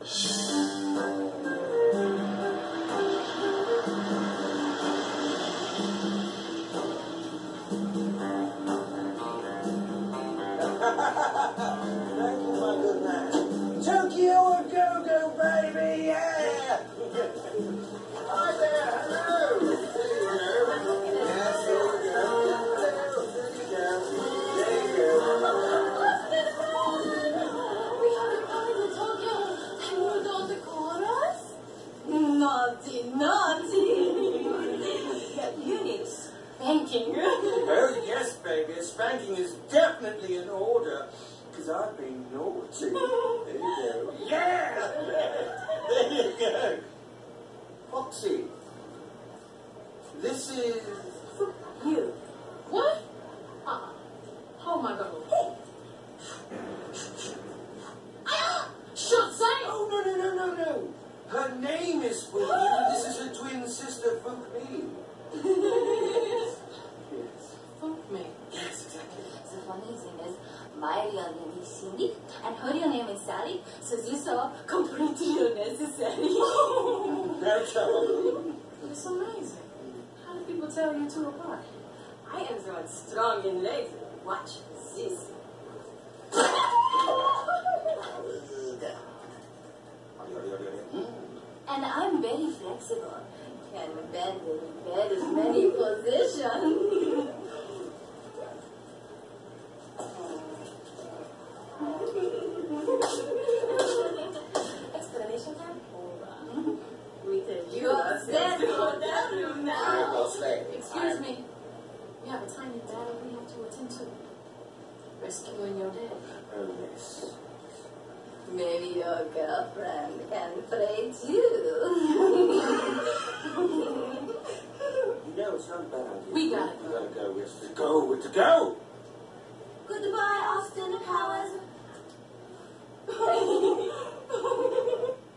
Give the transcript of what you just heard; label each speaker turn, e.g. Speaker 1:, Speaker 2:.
Speaker 1: Thank you, my good man. Tokyo a go-go, baby, yeah! Hi there, hello! There you go. Yes, there you go. There you go.
Speaker 2: We haven't come to Tokyo, and you don't call us? Naughty, naughty! You need spanking.
Speaker 1: Oh, yes, baby. Spanking is definitely in order. Because I've been naughty. There you go. Yeah! There you go. Foxy. This is...
Speaker 2: You. What? Oh my God. Should say.
Speaker 1: Oh, no. Her name is Spooky. This is her twin sister, Fookme. Yes.
Speaker 2: Fuck me.
Speaker 1: Yes, exactly.
Speaker 2: The funny thing is, my real name is Cindy, and her real name is Sally, so these are completely unnecessary.
Speaker 1: No trouble.
Speaker 2: It's amazing. How do people tell you two apart? I am the one strong and lazy. Watch this. And I'm very flexible. Can bend in very many positions. Explanation time? Hold on. We tell you upstairs to hotel room now. Excuse me. We have a tiny battle we have to attend to. Rescuing your dad.
Speaker 1: Oh, yes.
Speaker 2: Maybe your girlfriend can play too.
Speaker 1: You know, it's not a bad idea.
Speaker 2: We gotta
Speaker 1: go. We gotta go. We have to go.